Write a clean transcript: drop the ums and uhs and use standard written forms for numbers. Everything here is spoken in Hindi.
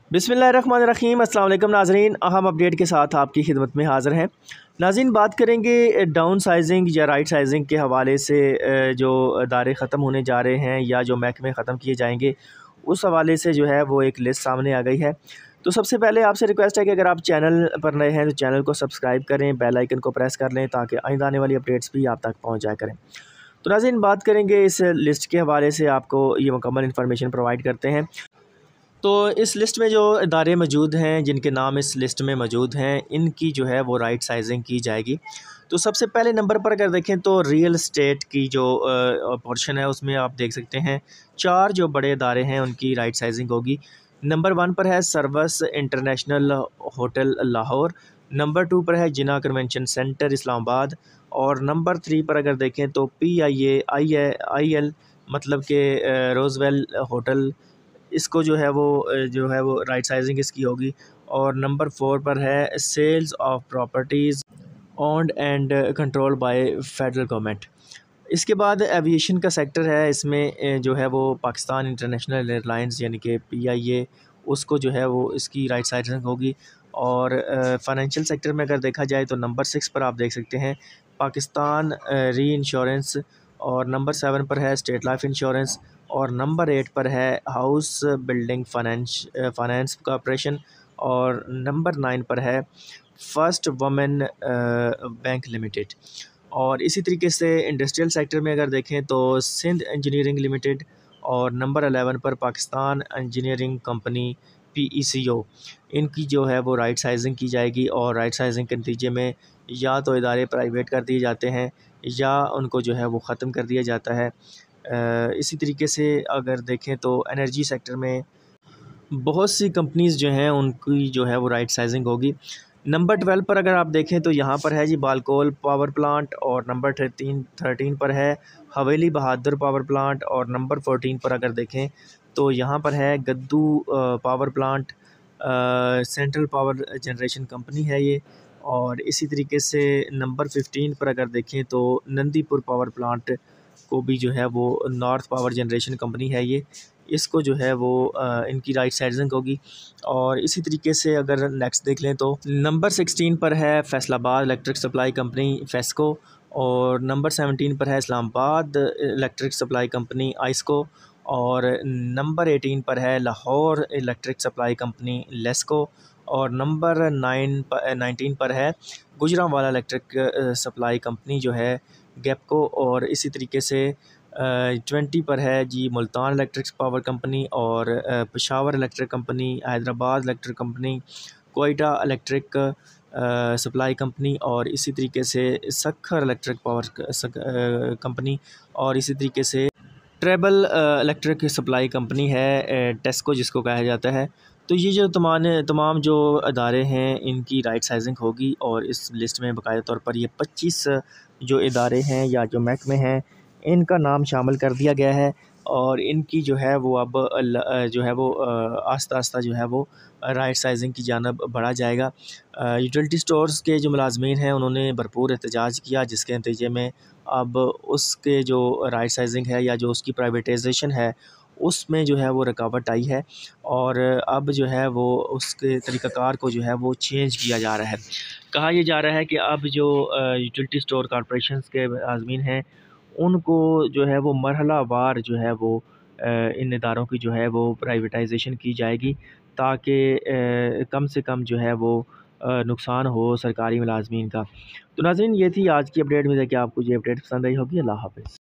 बिस्मिल्लाहिर्रहमानिर्रहीम। अस्सलाम वालेकुम नाज़रीन, अहम अपडेट के साथ आपकी खिदमत में हाज़िर हैं। नाज़रीन, बात करेंगे डाउन साइजिंग या राइट साइजिंग के हवाले से। जो अदारे ख़त्म होने जा रहे हैं या जो महकमे ख़त्म किए जाएंगे, उस हवाले से जो है वो एक लिस्ट सामने आ गई है। तो सबसे पहले आपसे रिक्वेस्ट है कि अगर आप चैनल पर नए हैं तो चैनल को सब्सक्राइब करें, बेल आइकन को प्रेस कर लें ताकि आइंदा आने वाली अपडेट्स भी आप तक पहुँच जाया करें। तो नाज़रीन, बात करेंगे इस लिस्ट के हवाले से, आपको ये मुकम्मल इन्फॉर्मेशन प्रोवाइड करते हैं। तो इस लिस्ट में जो इदारे मौजूद हैं, जिनके नाम इस लिस्ट में मौजूद हैं, इनकी जो है वो राइट साइजिंग की जाएगी। तो सबसे पहले नंबर पर अगर देखें तो रियल एस्टेट की जो पोर्शन है, उसमें आप देख सकते हैं 4 जो बड़े इदारे हैं उनकी राइट साइजिंग होगी। नंबर 1 पर है services international hotel Lahore. Number 2 पर है जिना कन्वेंशन सेंटर इस्लामाबाद। और नंबर 3 पर अगर देखें तो PIAIL मतलब कि रोज़वेल होटल, इसको जो है वो राइट साइजिंग इसकी होगी। और नंबर 4 पर है sales of properties owned and controlled by federal government. इसके बाद एविएशन का सेक्टर है, इसमें जो है वो पाकिस्तान इंटरनेशनल एयरलाइंस यानी कि PIA, उसको जो है वो इसकी राइट साइजिंग होगी। और फाइनेंशियल सेक्टर में अगर देखा जाए तो नंबर 6 पर आप देख सकते हैं पाकिस्तान री इंश्योरेंस। और नंबर 7 पर है स्टेट लाइफ इंश्योरेंस। और नंबर 8 पर है हाउस बिल्डिंग फाइनेंस कॉरपोरेशन। और नंबर 9 पर है फर्स्ट वुमेन बैंक लिमिटेड। और इसी तरीके से इंडस्ट्रियल सेक्टर में अगर देखें तो सिंध इंजीनियरिंग लिमिटेड। और नंबर 11 पर पाकिस्तान इंजीनियरिंग कंपनी PECO, इनकी जो है वो राइट साइजिंग की जाएगी। और राइट साइजिंग के नतीजे में या तो इदारे प्राइवेट कर दिए जाते हैं या उनको जो है वो ख़त्म कर दिया जाता है। इसी तरीके से अगर देखें तो एनर्जी सेक्टर में बहुत सी कंपनीज़ जो हैं उनकी जो है वो राइट साइजिंग होगी। नंबर 12 पर अगर आप देखें तो यहाँ पर है जी बालकोल पावर प्लांट। और नंबर 13 पर है हवेली बहादुर पावर प्लांट। और नंबर 14 पर अगर देखें तो यहाँ पर है Guddu power plant, central power generation company है ये। और इसी तरीके से नंबर 15 पर अगर देखें तो नंदीपुर पावर प्लांट को भी जो है वो नॉर्थ पावर जनरेशन कंपनी है ये, इसको जो है वो इनकी राइट साइजिंग होगी। और इसी तरीके से अगर नेक्स्ट देख लें तो नंबर 16 पर है Faisalabad electric supply company FESCO. और नंबर 17 पर है Islamabad electric supply company IESCO. और नंबर 18 पर है Lahore electric supply company LESCO. और नंबर 19 पर है गुजरांवाला इलेक्ट्रिक सप्लाई कंपनी जो है गैपको। और इसी तरीके से 20 पर है जी मुल्तान इलेक्ट्रिक पावर कंपनी। और Peshawar electric company, Hyderabad electric company, Quetta electric supply company. और इसी तरीके से सखर इलेक्ट्रिक पावर कंपनी। और इसी तरीके से ट्रेबल इलेक्ट्रिक सप्लाई कंपनी है टेस्को जिसको कहा जाता है। तो ये जो तमाम जो अदारे हैं इनकी राइट साइजिंग होगी। और इस लिस्ट में बाकायदा तौर पर ये 25 जो इदारे हैं या जो महकमे हैं इनका नाम शामिल कर दिया गया है। और इनकी जो है वो अब जो है वो आस्ता आस्ता जो है वो राइट साइजिंग की जानब बढ़ा जाएगा। यूटिलिटी स्टोर्स के जो मुलाजमीन हैं उन्होंने भरपूर एहतजाज किया, जिसके नतीजे में अब उसके जो राइट साइजिंग है या जो उसकी प्राइवेटाइजेशन है उसमें जो है वो रुकावट आई है। और अब जो है वो उसके तरीक़ाकार को जो है वो चेंज किया जा रहा है। कहा यह जा रहा है कि अब जो यूटिलिटी स्टोर कॉरपोरेशंस के आज़मीन हैं उनको जो है वो मरहला वार जो है वो इन इदारों की जो है वो प्राइवेटाइजेशन की जाएगी, ताकि कम से कम जो है वो नुकसान हो सरकारी मुलाजमीन का। तो नाज़रीन, ये थी आज की अपडेट। में कि आपको ये अपडेट पसंद आई होगी। अल्लाह हाफ़िज़।